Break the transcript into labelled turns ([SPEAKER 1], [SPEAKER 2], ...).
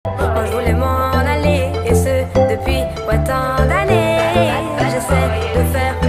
[SPEAKER 1] Moi je voulais m'en aller, et ce depuis ouais, tant d'années. J'essaie de faire